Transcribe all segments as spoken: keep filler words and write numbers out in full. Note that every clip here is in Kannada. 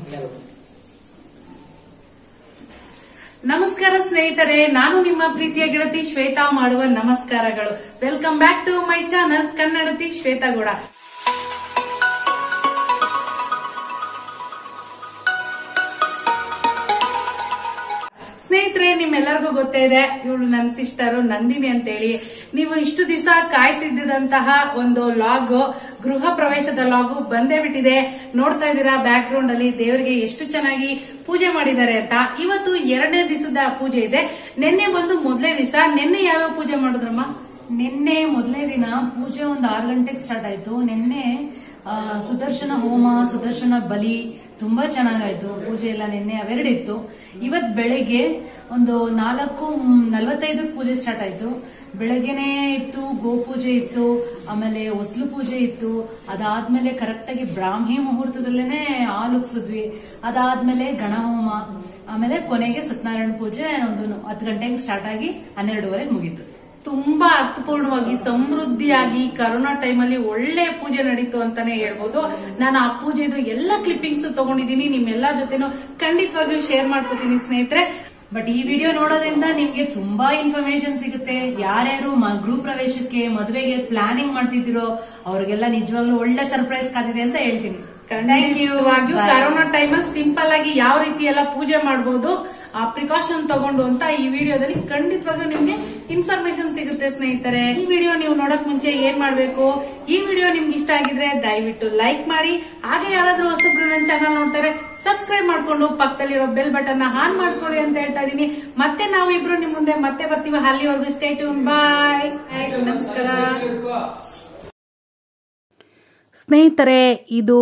ನಮಸ್ಕಾರ ಸ್ನೇಹಿತರೆ, ನಾನು ನಿಮ್ಮ ಪ್ರೀತಿಯ ಗೆಳತಿ ಶ್ವೇತಾ ಮಾಡುವ ನಮಸ್ಕಾರಗಳು. Welcome back to my channel ಕನ್ನಡತಿ ಶ್ವೇತಾಗೌಡ. ಸ್ನೇಹಿತರೆ, ನಿಮ್ಮೆಲ್ಲರಿಗೂ ಗೊತ್ತೇ ಇದೆ, ಇವಳು ನನ್ನ ಸಿಸ್ಟರ್ ನಂದಿನಿ ಅಂತ ಹೇಳಿ. ನೀವು ಇಷ್ಟು ದಿವಸ ಕಾಯ್ತಿದ್ದಂತಹ ಒಂದು ಲಾಗ್, ಗೃಹ ಪ್ರವೇಶದ ಲಾಗು ಬಂದೇ ಬಿಟ್ಟಿದೆ. ನೋಡ್ತಾ ಇದ್ದೀರಾ ಬ್ಯಾಕ್ ಗ್ರೌಂಡ್ ಅಲ್ಲಿ ದೇವರಿಗೆ ಎಷ್ಟು ಚೆನ್ನಾಗಿ ಪೂಜೆ ಮಾಡಿದ್ದಾರೆ ಅಂತ. ಇವತ್ತು ಎರಡನೇ ದಿವಸದ ಪೂಜೆ ಇದೆ. ನಿನ್ನೆ ಬಂದು ಮೊದಲೇ ದಿವಸ. ನಿನ್ನೆ ಯಾವ್ಯಾವ ಪೂಜೆ ಮಾಡಿದ್ರಮ್ಮ? ನಿನ್ನೆ ಮೊದಲನೇ ದಿನ ಪೂಜೆ ಒಂದು ಆರು ಗಂಟೆಗೆ ಸ್ಟಾರ್ಟ್ ಆಯ್ತು. ನಿನ್ನೆ ಸುದರ್ಶನ ಹೋಮ, ಸುದರ್ಶನ ಬಲಿ ತುಂಬಾ ಚೆನ್ನಾಗಾಯ್ತು. ಪೂಜೆ ಎಲ್ಲ ನಿನ್ನೆ ಅವೆರಡಿತ್ತು. ಇವತ್ ಬೆಳಿಗ್ಗೆ ಒಂದು ನಾಲ್ಕು ನಲ್ವತ್ತೈದಕ್ಕೆ ಪೂಜೆ ಸ್ಟಾರ್ಟ್ ಆಯ್ತು. ಬೆಳಗ್ಗೆನೆ ಇತ್ತು ಗೋಪೂಜೆ ಇತ್ತು, ಆಮೇಲೆ ಹೊಸ್ಲು ಪೂಜೆ ಇತ್ತು. ಅದಾದ್ಮೇಲೆ ಕರೆಕ್ಟ್ ಆಗಿ ಬ್ರಾಹ್ಮಿ ಮುಹೂರ್ತದಲ್ಲೇನೆ ಹಾಲು ಉಗ್ಸಿದ್ವಿ. ಅದಾದ್ಮೇಲೆ ಗಣಹೋಮ, ಆಮೇಲೆ ಕೊನೆಗೆ ಸತ್ಯನಾರಾಯಣ ಪೂಜೆ ಒಂದು ಹತ್ತು ಗಂಟೆಗೆ ಸ್ಟಾರ್ಟ್ ಆಗಿ ಹನ್ನೆರಡುವರೆಗೆ ಮುಗೀತು. ತುಂಬಾ ಅರ್ಥಪೂರ್ಣವಾಗಿ ಸಮೃದ್ಧಿಯಾಗಿ ಕರೋನಾ ಟೈಮಲ್ಲಿ ಒಳ್ಳೆ ಪೂಜೆ ನಡೀತು ಅಂತಾನೆ ಹೇಳ್ಬೋದು. ನಾನು ಆ ಪೂಜೆದು ಎಲ್ಲ ಕ್ಲಿಪ್ಪಿಂಗ್ಸ್ ತಗೊಂಡಿದ್ದೀನಿ, ನಿಮ್ಮೆಲ್ಲರ ಜೊತೆನೂ ಖಂಡಿತವಾಗಿಯೂ ಶೇರ್ ಮಾಡ್ಕೋತೀನಿ ಸ್ನೇಹಿತರೆ. ಬಟ್ ಈ ವಿಡಿಯೋ ನೋಡೋದ್ರಿಂದ ನಿಮ್ಗೆ ತುಂಬಾ ಇನ್ಫಾರ್ಮೇಶನ್ ಸಿಗುತ್ತೆ. ಯಾರ್ಯಾರು ಗೃಹ ಪ್ರವೇಶಕ್ಕೆ ಮದುವೆಗೆ ಪ್ಲಾನಿಂಗ್ ಮಾಡ್ತಿದ್ದೀರೋ ಅವ್ರಿಗೆಲ್ಲ ನಿಜವಾಗ್ಲೂ ಒಳ್ಳೆ ಸರ್ಪ್ರೈಸ್ ಕಾದಿದೆ ಅಂತ ಹೇಳ್ತೀನಿ. ಖಂಡಿತವಾಗಿಯೂ ಕರೋನಾ ಟೈಮಲ್ಲಿ ಸಿಂಪಲ್ ಆಗಿ ಯಾವ ರೀತಿ ಎಲ್ಲ ಪೂಜೆ ಮಾಡಬಹುದು, ಆ ಪ್ರಿಕಾಷನ್ ತಗೊಂಡು ಅಂತ ಈ ವಿಡಿಯೋದಲ್ಲಿ ಖಂಡಿತವಾಗಿಯೂ ನಿಮ್ಗೆ ಇನ್ಫಾರ್ಮೇಶನ್ ಸಿಗುತ್ತೆ ಸ್ನೇಹಿತರೆ. ಈ ವಿಡಿಯೋ ನೀವು ನೋಡಕ್ ಮುಂಚೆ ಏನ್ ಮಾಡ್ಬೇಕು, ಈ ವಿಡಿಯೋ ನಿಮ್ಗೆ ಇಷ್ಟ ಆಗಿದ್ರೆ ದಯವಿಟ್ಟು ಲೈಕ್ ಮಾಡಿ. ಹಾಗೆ ಯಾರಾದ್ರೂ ಹೊಸಬ್ರು ನನ್ನ ಚಾನಲ್ ನೋಡ್ತಾರೆ ಸಬ್ಸ್ಕ್ರೈಬ್ ಮಾಡ್ಕೊಂಡು ಪಕ್ಕದಲ್ಲಿರೋ ಬೆಲ್ ಬಟನ್ ನ ಆನ್ ಮಾಡ್ಕೊಳ್ಳಿ ಅಂತ ಹೇಳ್ತಾ ಇದೀನಿ. ಮತ್ತೆ ನಾವು ಇಬ್ರು ನಿಮ್ ಮುಂದೆ ಮತ್ತೆ ಬರ್ತೀವಿ. ಅಲ್ಲಿವರೆಗೂ ಸ್ಟೇ ಟ್ಯೂನ್. ಬಾಯ್, ನಮಸ್ಕಾರ ಸ್ನೇಹಿತರೆ. ಇದು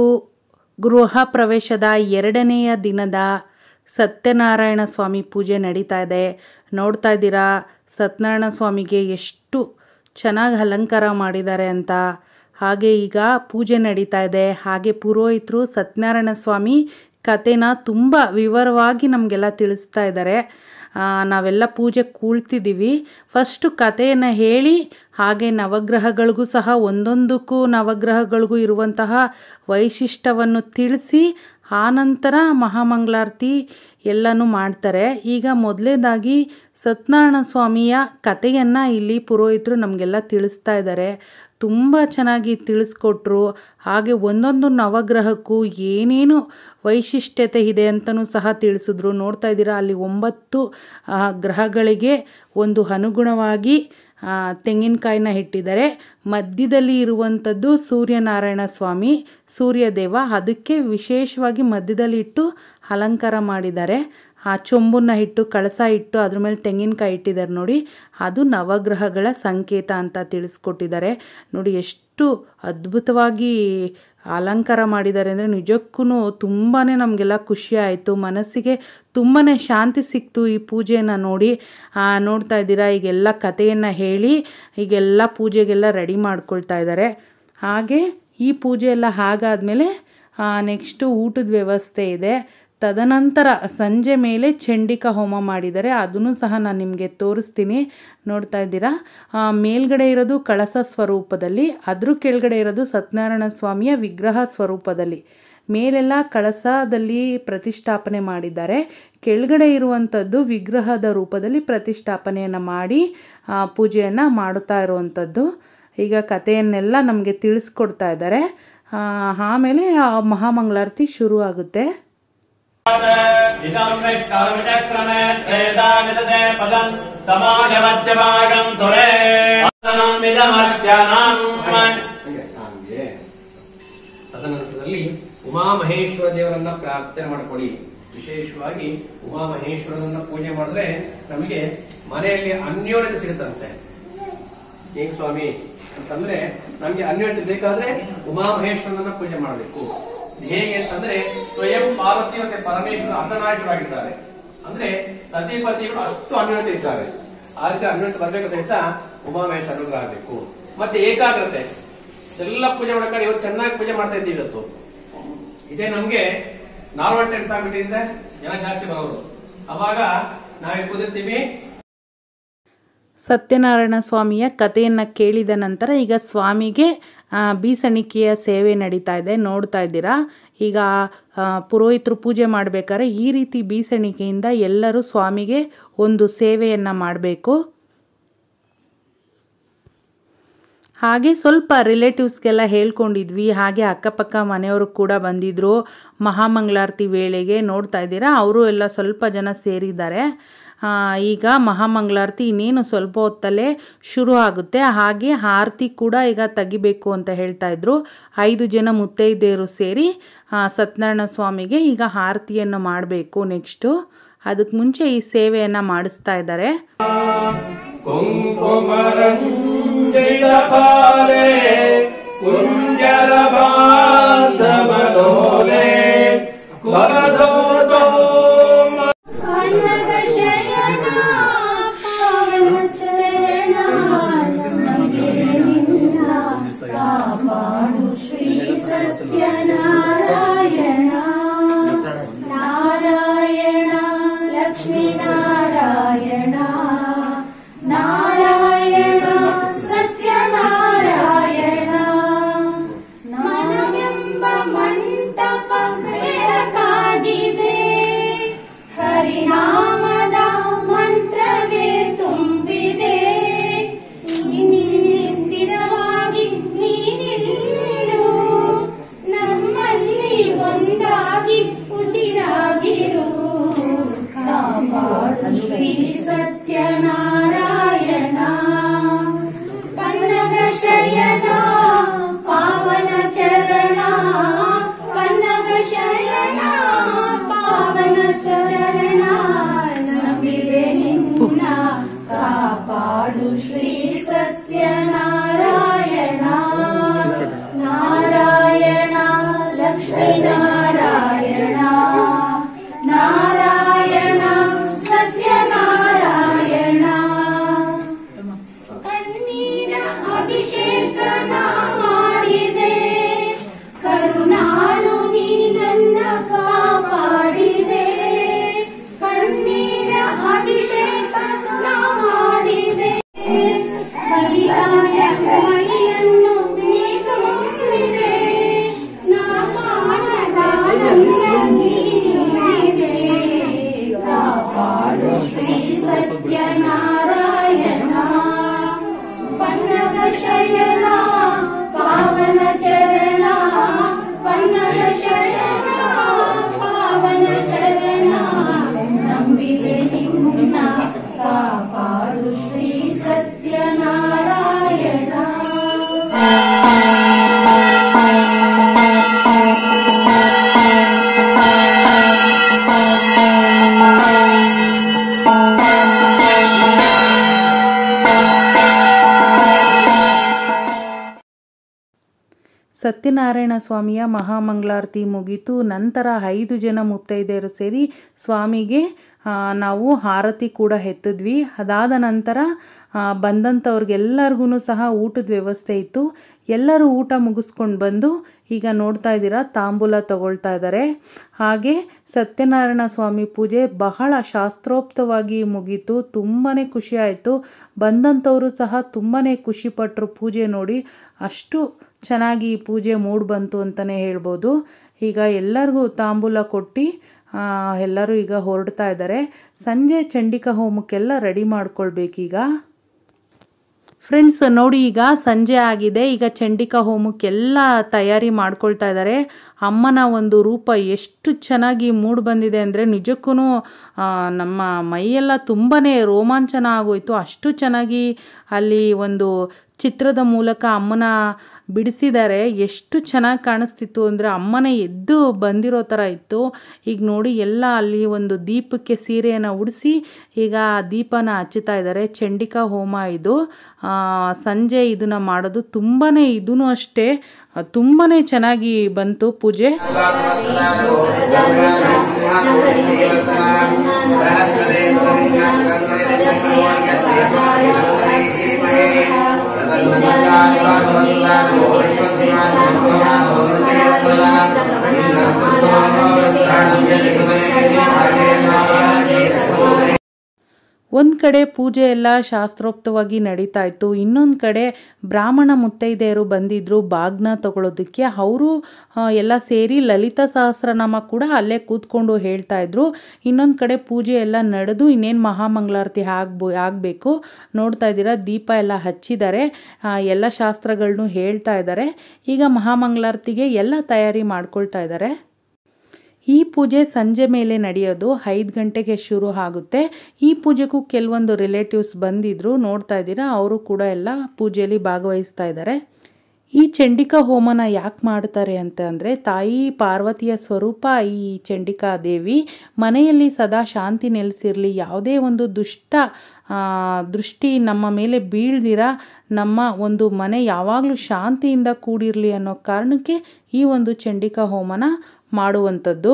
ಗೃಹ ಪ್ರವೇಶದ ಎರಡನೆಯ ದಿನದ ಸತ್ಯನಾರಾಯಣ ಸ್ವಾಮಿ ಪೂಜೆ ನಡೀತಾ ಇದೆ. ನೋಡ್ತಾ ಇದ್ದೀರಾ ಸತ್ಯನಾರಾಯಣ ಸ್ವಾಮಿಗೆ ಎಷ್ಟು ಚೆನ್ನಾಗಿ ಅಲಂಕಾರ ಮಾಡಿದ್ದಾರೆ ಅಂತ. ಹಾಗೆ ಈಗ ಪೂಜೆ ನಡೀತಾ ಇದೆ. ಹಾಗೆ ಪುರೋಹಿತರು ಸತ್ಯನಾರಾಯಣ ಸ್ವಾಮಿ ಕಥೆನ ತುಂಬ ವಿವರವಾಗಿ ನಮಗೆಲ್ಲ ತಿಳಿಸ್ತಾ ಇದ್ದಾರೆ. ನಾವೆಲ್ಲ ಪೂಜೆ ಕೂಳ್ತಿದ್ದೀವಿ. ಫಸ್ಟು ಕಥೆಯನ್ನು ಹೇಳಿ ಹಾಗೆ ನವಗ್ರಹಗಳಿಗೂ ಸಹ ಒಂದೊಂದಕ್ಕೂ ನವಗ್ರಹಗಳಿಗೂ ಇರುವಂತಹ ವೈಶಿಷ್ಟ್ಯವನ್ನು ತಿಳಿಸಿ ಆನಂತರ ಮಹಾಮಂಗಳಾರತಿ ಎಲ್ಲನೂ ಮಾಡ್ತಾರೆ. ಈಗ ಮೊದಲೇದಾಗಿ ಸತ್ಯನಾರಾಯಣ ಸ್ವಾಮಿಯ ಕಥೆಯನ್ನು ಇಲ್ಲಿ ಪುರೋಹಿತರು ನಮಗೆಲ್ಲ ತಿಳಿಸ್ತಾ ಇದ್ದಾರೆ. ತುಂಬ ಚೆನ್ನಾಗಿ ತಿಳಿಸ್ಕೊಟ್ರು. ಹಾಗೆ ಒಂದೊಂದು ನವಗ್ರಹಕ್ಕೂ ಏನೇನು ವೈಶಿಷ್ಟ್ಯತೆ ಇದೆ ಅಂತಲೂ ಸಹ ತಿಳಿಸಿದ್ರು. ನೋಡ್ತಾ ಇದ್ದೀರಾ ಅಲ್ಲಿ ಒಂಬತ್ತು ಗ್ರಹಗಳಿಗೆ ಒಂದು ಅನುಗುಣವಾಗಿ ತೆಂಗಿನಕಾಯಿನ ಇಟ್ಟಿದ್ದಾರೆ. ಮಧ್ಯದಲ್ಲಿ ಇರುವಂಥದ್ದು ಸೂರ್ಯನಾರಾಯಣ ಸ್ವಾಮಿ, ಸೂರ್ಯದೇವ. ಅದಕ್ಕೆ ವಿಶೇಷವಾಗಿ ಮಧ್ಯದಲ್ಲಿ ಇಟ್ಟು ಅಲಂಕಾರ ಮಾಡಿದ್ದಾರೆ. ಆ ಚೊಂಬನ್ನ ಇಟ್ಟು ಕಳಸ ಇಟ್ಟು ಅದ್ರ ಮೇಲೆ ತೆಂಗಿನಕಾಯಿ ಇಟ್ಟಿದ್ದಾರೆ ನೋಡಿ, ಅದು ನವಗ್ರಹಗಳ ಸಂಕೇತ ಅಂತ ತಿಳಿಸ್ಕೊಟ್ಟಿದ್ದಾರೆ. ನೋಡಿ ಎಷ್ಟು ಅದ್ಭುತವಾಗಿ ಅಲಂಕಾರ ಮಾಡಿದ್ದಾರೆ ಅಂದರೆ ನಿಜಕ್ಕೂ ತುಂಬಾ ನಮಗೆಲ್ಲ ಖುಷಿ ಆಯಿತು. ಮನಸ್ಸಿಗೆ ತುಂಬಾ ಶಾಂತಿ ಸಿಕ್ತು ಈ ಪೂಜೆಯನ್ನು ನೋಡಿ. ನೋಡ್ತಾ ಇದ್ದೀರಾ ಈಗೆಲ್ಲ ಕಥೆಯನ್ನು ಹೇಳಿ ಈಗೆಲ್ಲ ಪೂಜೆಗೆಲ್ಲ ರೆಡಿ ಮಾಡ್ಕೊಳ್ತಾ ಇದ್ದಾರೆ. ಹಾಗೆ ಈ ಪೂಜೆ ಎಲ್ಲ ಆಗಾದ್ಮೇಲೆ ನೆಕ್ಸ್ಟು ಊಟದ ವ್ಯವಸ್ಥೆ ಇದೆ. ತದನಂತರ ಸಂಜೆ ಮೇಲೆ ಚಂಡಿಕಾ ಹೋಮ ಮಾಡಿದ್ದಾರೆ. ಅದನ್ನು ಸಹ ನಾನು ನಿಮಗೆ ತೋರಿಸ್ತೀನಿ. ನೋಡ್ತಾ ಇದ್ದೀರಾ ಮೇಲ್ಗಡೆ ಇರೋದು ಕಳಸ ಸ್ವರೂಪದಲ್ಲಿ, ಅದ್ರ ಕೆಳಗಡೆ ಇರೋದು ಸತ್ಯನಾರಾಯಣ ಸ್ವಾಮಿಯ ವಿಗ್ರಹ ಸ್ವರೂಪದಲ್ಲಿ. ಮೇಲೆಲ್ಲ ಕಳಸದಲ್ಲಿ ಪ್ರತಿಷ್ಠಾಪನೆ ಮಾಡಿದ್ದಾರೆ, ಕೆಳಗಡೆ ಇರುವಂಥದ್ದು ವಿಗ್ರಹದ ರೂಪದಲ್ಲಿ ಪ್ರತಿಷ್ಠಾಪನೆಯನ್ನು ಮಾಡಿ ಪೂಜೆಯನ್ನು ಮಾಡುತ್ತಾ ಇರುವಂಥದ್ದು. ಈಗ ಕಥೆಯನ್ನೆಲ್ಲ ನಮಗೆ ತಿಳಿಸ್ಕೊಡ್ತಾ ಇದ್ದಾರೆ. ಆಮೇಲೆ ಮಹಾಮಂಗಳಾರತಿ ಶುರು ಆಗುತ್ತೆ. ತದನಂತರದಲ್ಲಿ ಉಮಾಮಹೇಶ್ವರ ದೇವರನ್ನ ಪ್ರಾರ್ಥನೆ ಮಾಡಿಕೊಳ್ಳಿ. ವಿಶೇಷವಾಗಿ ಉಮಾಮಹೇಶ್ವರನನ್ನ ಪೂಜೆ ಮಾಡಿದ್ರೆ ನಮಗೆ ಮನೆಯಲ್ಲಿ ಅನ್ಯೋನ್ಯತೆ ಸಿಗುತ್ತಂತೆ. ಹೇಗೆ ಸ್ವಾಮಿ ಅಂತಂದ್ರೆ ನಮ್ಗೆ ಅನ್ಯೋನ್ಯತೆ ಬೇಕಾದ್ರೆ ಉಮಾಮಹೇಶ್ವರನನ್ನ ಪೂಜೆ ಮಾಡಬೇಕು. ಹೇಗೆ ಅಂತಂದ್ರೆ ಸ್ವಯಂ ಪಾರ್ವತಿ ಮತ್ತೆ ಪರಮೇಶ್ವರ ಅರ್ಧನಾರೀಶ್ವರಾಗಿದ್ದಾರೆ. ಅಂದ್ರೆ ಸತಿಪತಿಗಳು ಅಷ್ಟು ಅನ್ಯೋನ್ಯತೆ ಇದ್ದಾರೆ. ಆ ರೀತಿ ಅನ್ಯೋನ್ಯತೆ ಬರಬೇಕು ಸಹಿತ ಉಮಾಮಹೇಶ್ವರ ಅನುಗ್ರಹ ಆಗಬೇಕು. ಮತ್ತೆ ಏಕಾಗ್ರತೆ, ಎಲ್ಲ ಪೂಜೆ ಮಾಡ್ಕೊಂಡು ಇವತ್ತು ಚೆನ್ನಾಗಿ ಪೂಜೆ ಮಾಡ್ತಾ ಇದ್ದೀವಿ. ಇವತ್ತು ಇದೇ ನಮ್ಗೆ ನಾರ್ಮಲ್ ಟೈಮ್ಸ್ ಆಗ್ಬಿಟ್ಟಿದ್ರೆ ಜನ ಜಾಸ್ತಿ ಬರೋರು. ಅವಾಗ ನಾವೇ ಕೂದಿರ್ತೀವಿ. ಸತ್ಯನಾರಾಯಣ ಸ್ವಾಮಿಯ ಕಥೆಯನ್ನು ಕೇಳಿದ ನಂತರ ಈಗ ಸ್ವಾಮಿಗೆ ಬೀಸಣಿಕೆಯ ಸೇವೆ ನಡೀತಾ ಇದೆ, ನೋಡ್ತಾ ಇದ್ದೀರಾ. ಈಗ ಪುರೋಹಿತರು ಪೂಜೆ ಮಾಡಬೇಕಾದ್ರೆ ಈ ರೀತಿ ಬೀಸಣಿಕೆಯಿಂದ ಎಲ್ಲರೂ ಸ್ವಾಮಿಗೆ ಒಂದು ಸೇವೆಯನ್ನು ಮಾಡಬೇಕು. ಹಾಗೆ ಸ್ವಲ್ಪ ರಿಲೇಟಿವ್ಸ್ಗೆಲ್ಲ ಹೇಳ್ಕೊಂಡಿದ್ವಿ, ಹಾಗೆ ಅಕ್ಕಪಕ್ಕ ಮನೆಯವರು ಕೂಡ ಬಂದಿದ್ದರು ಮಹಾಮಂಗಳಾರತಿ ವೇಳೆಗೆ. ನೋಡ್ತಾ ಇದ್ದೀರಾ, ಅವರು ಎಲ್ಲ ಸ್ವಲ್ಪ ಜನ ಸೇರಿದ್ದಾರೆ. ಈಗ ಮಹಾಮಂಗಳಾರತಿ ಇನ್ನೇನು ಸ್ವಲ್ಪ ಹೊತ್ತಲ್ಲೇ ಶುರು ಆಗುತ್ತೆ. ಹಾಗೆ ಆರತಿ ಕೂಡ ಈಗ ತೆಗಿಬೇಕು ಅಂತ ಹೇಳ್ತಾ ಇದ್ರು. ಐದು ಜನ ಮುತ್ತೈದೆಯರು ಸೇರಿ ಸತ್ಯನಾರಾಯಣ ಸ್ವಾಮಿಗೆ ಈಗ ಆರತಿಯನ್ನು ಮಾಡಬೇಕು. ನೆಕ್ಸ್ಟು ಅದಕ್ಕೆ ಮುಂಚೆ ಈ ಸೇವೆಯನ್ನು ಮಾಡಿಸ್ತಾ ಇದ್ದಾರೆ. ಸತ್ಯನಾರಾಯಣ ಸ್ವಾಮಿಯ ಮಹಾಮಂಗಳಾರತಿ ಮುಗೀತು. ನಂತರ ಐದು ಜನ ಮುತ್ತೈದೆಯರು ಸೇರಿ ಸ್ವಾಮಿಗೆ ನಾವು ಆರತಿ ಕೂಡ ಎತ್ತಿದ್ವಿ. ಅದಾದ ನಂತರ ಬಂದಂಥವ್ರಿಗೆಲ್ಲರಿಗೂ ಸಹ ಊಟದ ವ್ಯವಸ್ಥೆ ಇತ್ತು. ಎಲ್ಲರೂ ಊಟ ಮುಗಿಸ್ಕೊಂಡು ಬಂದು ಈಗ ನೋಡ್ತಾ ಇದ್ದೀರಾ ತಾಂಬೂಲ ತಗೊಳ್ತಾ ಇದ್ದಾರೆ. ಹಾಗೆ ಸತ್ಯನಾರಾಯಣ ಸ್ವಾಮಿ ಪೂಜೆ ಬಹಳ ಶಾಸ್ತ್ರೋಕ್ತವಾಗಿ ಮುಗೀತು. ತುಂಬಾ ಖುಷಿ ಆಯಿತು. ಬಂದಂಥವರು ಸಹ ತುಂಬಾ ಖುಷಿಪಟ್ಟರು ಪೂಜೆ ನೋಡಿ. ಅಷ್ಟು ಚೆನ್ನಾಗಿ ಪೂಜೆ ಮೂಡಿ ಬಂತು ಅಂತಲೇ ಹೇಳ್ಬೋದು. ಈಗ ಎಲ್ಲರಿಗೂ ತಾಂಬೂಲ ಕೊಟ್ಟು ಎಲ್ಲರೂ ಈಗ ಹೊರಡ್ತಾ ಇದ್ದಾರೆ. ಸಂಜೆ ಚಂಡಿಕಾ ಹೋಮಕ್ಕೆಲ್ಲ ರೆಡಿ ಮಾಡ್ಕೊಳ್ಬೇಕೀಗ. ಫ್ರೆಂಡ್ಸ್ ನೋಡಿ, ಈಗ ಸಂಜೆ ಆಗಿದೆ. ಈಗ ಚಂಡಿಕಾ ಹೋಮಕ್ಕೆಲ್ಲ ತಯಾರಿ ಮಾಡ್ಕೊಳ್ತಾ ಇದ್ದಾರೆ. ಅಮ್ಮನ ಒಂದು ರೂಪ ಎಷ್ಟು ಚೆನ್ನಾಗಿ ಮೂಡಿ ಬಂದಿದೆ ಅಂದರೆ ನಿಜಕ್ಕೂ ನಮ್ಮ ಮೈಯೆಲ್ಲ ತುಂಬಾ ರೋಮಾಂಚನ ಆಗೋಯ್ತು. ಅಷ್ಟು ಚೆನ್ನಾಗಿ ಅಲ್ಲಿ ಒಂದು ಚಿತ್ರದ ಮೂಲಕ ಅಮ್ಮನ ಬಿಡಿಸಿದ್ದಾರೆ. ಎಷ್ಟು ಚೆನ್ನಾಗಿ ಕಾಣಿಸ್ತಿತ್ತು ಅಂದರೆ ಅಮ್ಮನೇ ಎದ್ದು ಬಂದಿರೋ ಥರ ಇತ್ತು. ಈಗ ನೋಡಿ ಎಲ್ಲ ಅಲ್ಲಿ ಒಂದು ದೀಪಕ್ಕೆ ಸೀರೆಯನ್ನು ಉಡಿಸಿ ಈಗ ದೀಪನ ಹಚ್ಚುತ್ತಾ ಇದ್ದಾರೆ. ಚಂಡಿಕಾ ಹೋಮ ಇದು ಸಂಜೆ ಇದನ್ನು ಮಾಡೋದು. ತುಂಬಾ ಇದೂ ಅಷ್ಟೇ ತುಂಬಾ ಚೆನ್ನಾಗಿ ಬಂತು ಪೂಜೆ. ಒಂದು ಕಡೆ ಪೂಜೆ ಎಲ್ಲ ಶಾಸ್ತ್ರೋಕ್ತವಾಗಿ ನಡೀತಾ ಇತ್ತು. ಇನ್ನೊಂದು ಕಡೆ ಬ್ರಾಹ್ಮಣ ಮುತ್ತೈದೆಯರು ಬಂದಿದ್ರು ಬಾಗ್ನ ತಗೊಳ್ಳೋದಕ್ಕೆ. ಅವರು ಎಲ್ಲ ಸೇರಿ ಲಲಿತಾ ಸಹಸ್ರನಾಮ ಕೂಡ ಅಲ್ಲೇ ಕೂತ್ಕೊಂಡು ಹೇಳ್ತಾ ಇದ್ರು. ಇನ್ನೊಂದು ಕಡೆ ಪೂಜೆ ಎಲ್ಲ ನಡೆದು ಇನ್ನೇನು ಮಹಾಮಂಗಳಾರತಿ ಆಗ್ಬೋ ಆಗಬೇಕು. ನೋಡ್ತಾ ಇದ್ದೀರಾ ದೀಪ ಎಲ್ಲ ಹಚ್ಚಿದ್ದಾರೆ, ಎಲ್ಲ ಶಾಸ್ತ್ರಗಳನ್ನೂ ಹೇಳ್ತಾ ಇದ್ದಾರೆ. ಈಗ ಮಹಾಮಂಗಳಾರತಿಗೆ ಎಲ್ಲ ತಯಾರಿ ಮಾಡ್ಕೊಳ್ತಾ ಇದ್ದಾರೆ. ಈ ಪೂಜೆ ಸಂಜೆ ಮೇಲೆ ನಡೆಯೋದು, ಐದು ಗಂಟೆಗೆ ಶುರು ಆಗುತ್ತೆ. ಈ ಪೂಜೆಗೂ ಕೆಲವೊಂದು ರಿಲೇಟಿವ್ಸ್ ಬಂದಿದ್ರು, ನೋಡ್ತಾ ಇದ್ದೀರಾ ಅವರು ಕೂಡ ಎಲ್ಲ ಪೂಜೆಯಲ್ಲಿ ಭಾಗವಹಿಸ್ತಾ ಇದ್ದಾರೆ. ಈ ಚಂಡಿಕಾ ಹೋಮನ ಯಾಕೆ ಮಾಡ್ತಾರೆ ಅಂತ ಅಂದರೆ, ತಾಯಿ ಪಾರ್ವತಿಯ ಸ್ವರೂಪ ಈ ಚಂಡಿಕಾ ದೇವಿ. ಮನೆಯಲ್ಲಿ ಸದಾ ಶಾಂತಿ ನೆಲೆಸಿರಲಿ, ಯಾವುದೇ ಒಂದು ದುಷ್ಟ ದೃಷ್ಟಿ ನಮ್ಮ ಮೇಲೆ ಬೀಳ್ದಿರ ನಮ್ಮ ಒಂದು ಮನೆ ಯಾವಾಗಲೂ ಶಾಂತಿಯಿಂದ ಕೂಡಿರಲಿ ಅನ್ನೋ ಕಾರಣಕ್ಕೆ ಈ ಒಂದು ಚಂಡಿಕಾ ಹೋಮನ ಮಾಡುವಂಥದ್ದು.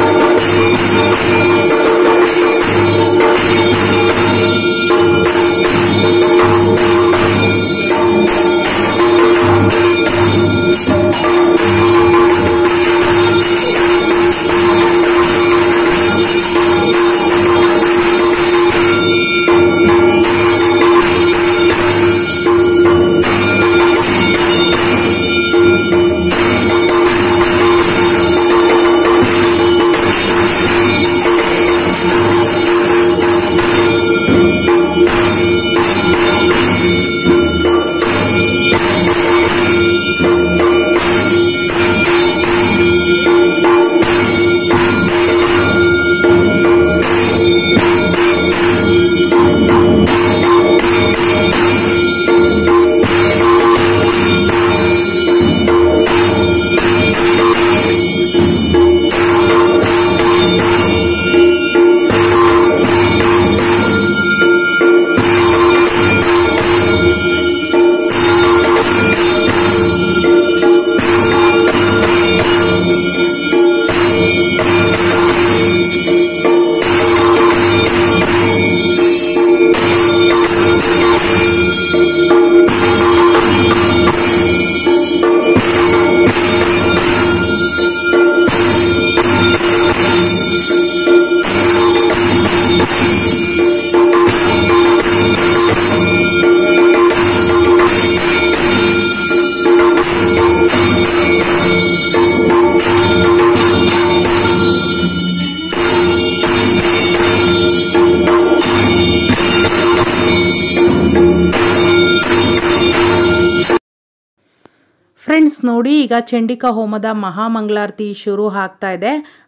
ಫ್ರೆಂಡ್ಸ್ ನೋಡಿ, ಈಗ ಚಂಡಿಕಾ ಹೋಮದ ಮಹಾಮಂಗಳಾರತಿ ಶುರು ಆಗ್ತಾ ಇದೆ.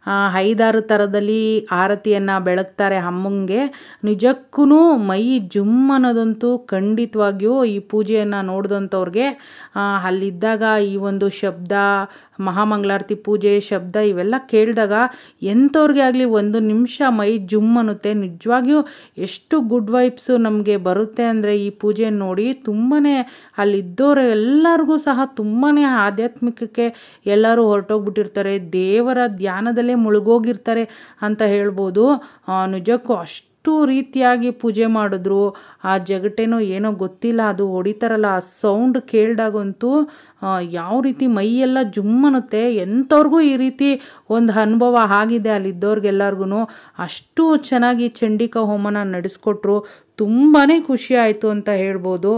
ಐದಾರು ಥರದಲ್ಲಿ ಆರತಿಯನ್ನು ಬೆಳಗ್ತಾರೆ ಅಮ್ಮಂಗೆ. ನಿಜಕ್ಕೂ ಮೈ ಜುಮ್ ಅನ್ನೋದಂತೂ ಖಂಡಿತವಾಗಿಯೂ ಈ ಪೂಜೆಯನ್ನು ನೋಡಿದಂಥವ್ರಿಗೆ, ಅಲ್ಲಿದ್ದಾಗ ಈ ಒಂದು ಶಬ್ದ, ಮಹಾಮಂಗಳಾರತಿ ಪೂಜೆ ಶಬ್ದ ಇವೆಲ್ಲ ಕೇಳಿದಾಗ ಎಂಥವ್ರಿಗೆ ಆಗಲಿ ಒಂದು ನಿಮಿಷ ಮೈ ಜುಮ್ ಅನ್ನುತ್ತೆ. ನಿಜವಾಗಿಯೂ ಎಷ್ಟು ಗುಡ್ ವೈಬ್ಸು ನಮಗೆ ಬರುತ್ತೆ ಅಂದರೆ ಈ ಪೂಜೆ ನೋಡಿ ತುಂಬಾ ಅಲ್ಲಿದ್ದವರು ಎಲ್ಲರಿಗೂ ಸಹ ತುಂಬಾ ಆಧ್ಯಾತ್ಮಿಕಕ್ಕೆ ಎಲ್ಲರೂ ಹೊರಟೋಗ್ಬಿಟ್ಟಿರ್ತಾರೆ, ದೇವರ ಧ್ಯಾನದಲ್ಲೇ ಮುಳುಗೋಗಿರ್ತಾರೆ ಅಂತ ಹೇಳ್ಬೋದು. ನಿಜಕ್ಕೂ ಅಷ್ಟು ರೀತಿಯಾಗಿ ಪೂಜೆ ಮಾಡಿದ್ರು. ಆ ಜಗಟೇನೋ ಏನೋ ಗೊತ್ತಿಲ್ಲ, ಅದು ಹೊಡಿತಾರಲ್ಲ ಆ ಸೌಂಡ್ ಕೇಳಿದಾಗಂತೂ ಯಾವ ರೀತಿ ಮೈಯೆಲ್ಲ ಜುಮ್ ಅನ್ನುತ್ತೆ. ಎಂಥವ್ರಿಗೂ ಈ ರೀತಿ ಒಂದು ಅನುಭವ ಆಗಿದೆ ಅಲ್ಲಿದ್ದವ್ರಿಗೆಲ್ಲರಿಗೂ. ಅಷ್ಟು ಚೆನ್ನಾಗಿ ಚಂಡಿಕಾ ಹೋಮನ ನಡೆಸ್ಕೊಟ್ರು. ತುಂಬಾ ಖುಷಿ ಆಯಿತು ಅಂತ ಹೇಳ್ಬೋದು.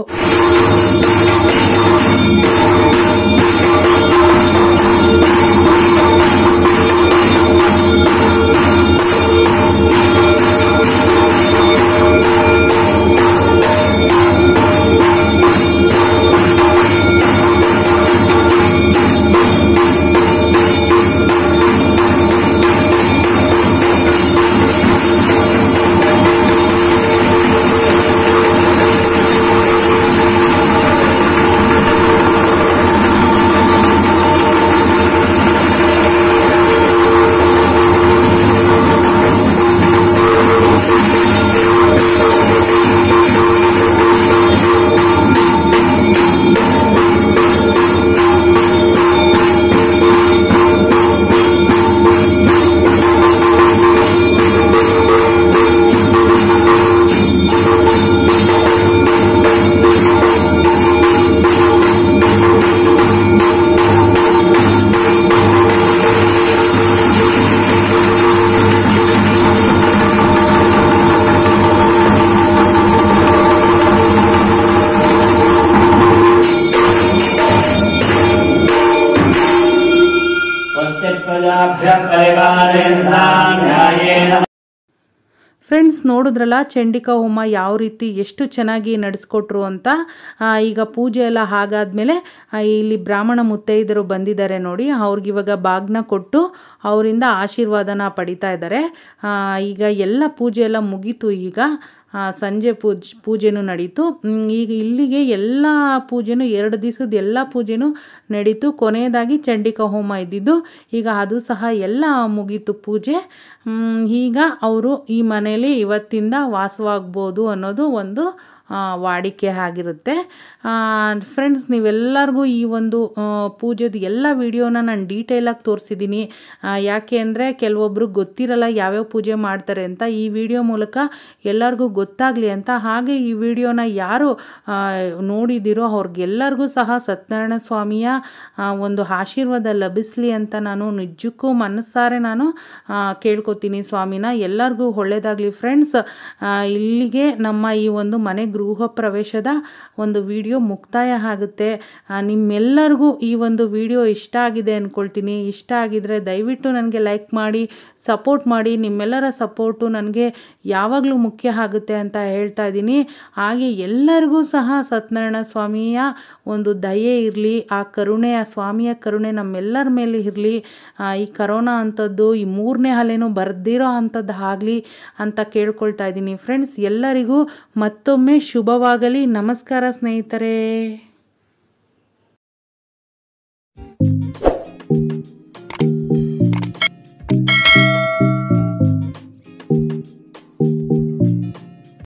स्वस्ति प्रजाभ्यः परिपालयन्तां न्यायेन। ಫ್ರೆಂಡ್ಸ್ ನೋಡಿದ್ರಲ್ಲ ಚಂಡಿಕಾ ಹೋಮ ಯಾವ ರೀತಿ ಎಷ್ಟು ಚೆನ್ನಾಗಿ ನಡೆಸ್ಕೊಟ್ರು ಅಂತ. ಈಗ ಪೂಜೆ ಎಲ್ಲ ಹಾಗಾದ್ಮೇಲೆ ಇಲ್ಲಿ ಬ್ರಾಹ್ಮಣ ಮುತ್ತೈದರು ಬಂದಿದ್ದಾರೆ ನೋಡಿ, ಅವ್ರಿಗಿವಾಗ ಬಾಗ್ನ ಕೊಟ್ಟು ಅವರಿಂದ ಆಶೀರ್ವಾದನ ಪಡಿತಾ ಇದ್ದಾರೆ. ಈಗ ಎಲ್ಲ ಪೂಜೆ ಎಲ್ಲ ಮುಗೀತು. ಈಗ ಸಂಜೆ ಪೂಜೆ ಪೂಜೆನೂ ನಡೀತು. ಈಗ ಇಲ್ಲಿಗೆ ಎಲ್ಲ ಪೂಜೆನೂ ಎರಡು ದಿವಸದ ಎಲ್ಲ ಪೂಜೆನೂ ನಡೀತು. ಕೊನೆಯದಾಗಿ ಚಂಡಿಕಾ ಹೋಮ ಇದ್ದಿದ್ದು. ಈಗ ಅದು ಸಹ ಎಲ್ಲ ಮುಗೀತು ಪೂಜೆ. ಈಗ ಅವರು ಈ ಮನೆಯಲ್ಲಿ ಇವತ್ತಿಂದ ವಾಸವಾಗ್ಬೋದು ಅನ್ನೋದು ಒಂದು ವಾಡಿಕೆ ಆಗಿರುತ್ತೆ. ಫ್ರೆಂಡ್ಸ್ ನೀವೆಲ್ಲರಿಗೂ ಈ ಒಂದು ಪೂಜೆದು ಎಲ್ಲ ವಿಡಿಯೋನ ನಾನು ಡೀಟೇಲಾಗಿ ತೋರಿಸಿದ್ದೀನಿ. ಯಾಕೆ ಅಂದರೆ ಕೆಲವೊಬ್ಬರು ಗೊತ್ತಿರಲ್ಲ ಯಾವ್ಯಾವ ಪೂಜೆ ಮಾಡ್ತಾರೆ ಅಂತ. ಈ ವಿಡಿಯೋ ಮೂಲಕ ಎಲ್ಲರಿಗೂ ಗೊತ್ತಾಗಲಿ ಅಂತ. ಹಾಗೆ ಈ ವಿಡಿಯೋನ ಯಾರು ನೋಡಿದಿರೋ ಅವ್ರಿಗೆಲ್ಲರಿಗೂ ಸಹ ಸತ್ಯನಾರಾಯಣ ಸ್ವಾಮಿಯ ಒಂದು ಆಶೀರ್ವಾದ ಲಭಿಸಲಿ ಅಂತ ನಾನು ನಿಜಕ್ಕೂ ಮನಸ್ಸಾರೆ ನಾನು ಕೇಳ್ಕೊತೀನಿ ಸ್ವಾಮಿನ. ಎಲ್ಲರಿಗೂ ಒಳ್ಳೆಯದಾಗಲಿ ಫ್ರೆಂಡ್ಸ್. ಇಲ್ಲಿಗೆ ನಮ್ಮ ಈ ಒಂದು ಮನೆ ಗೃಹ ಪ್ರವೇಶದ ಒಂದು ವಿಡಿಯೋ ಮುಕ್ತಾಯ ಆಗುತ್ತೆ. ನಿಮ್ಮೆಲ್ಲರಿಗೂ ಈ ಒಂದು ವಿಡಿಯೋ ಇಷ್ಟ ಆಗಿದೆ ಅಂದ್ಕೊಳ್ತೀನಿ. ಇಷ್ಟ ಆಗಿದರೆ ದಯವಿಟ್ಟು ನನಗೆ ಲೈಕ್ ಮಾಡಿ ಸಪೋರ್ಟ್ ಮಾಡಿ. ನಿಮ್ಮೆಲ್ಲರ ಸಪೋರ್ಟು ನನಗೆ ಯಾವಾಗಲೂ ಮುಖ್ಯ ಆಗುತ್ತೆ ಅಂತ ಹೇಳ್ತಾ ಇದ್ದೀನಿ. ಹಾಗೆ ಎಲ್ಲರಿಗೂ ಸಹ ಸತ್ಯನಾರಾಯಣ ಸ್ವಾಮಿಯ ಒಂದು ದಯೆ ಇರಲಿ, ಆ ಕರುಣೆ, ಆ ಸ್ವಾಮಿಯ ಕರುಣೆ ನಮ್ಮೆಲ್ಲರ ಮೇಲೆ ಇರಲಿ. ಈ ಕರೋನಾ ಅಂಥದ್ದು ಈ ಮೂರನೇ ಅಲೆನೂ ಬರ್ದಿರೋ ಅಂಥದ್ದು ಆಗಲಿ ಅಂತ ಕೇಳ್ಕೊಳ್ತಾ ಇದ್ದೀನಿ ಫ್ರೆಂಡ್ಸ್. ಎಲ್ಲರಿಗೂ ಮತ್ತೊಮ್ಮೆ ಶುಭವಾಗಲಿ. ನಮಸ್ಕಾರ ಸ್ನೇಹಿತರೆ.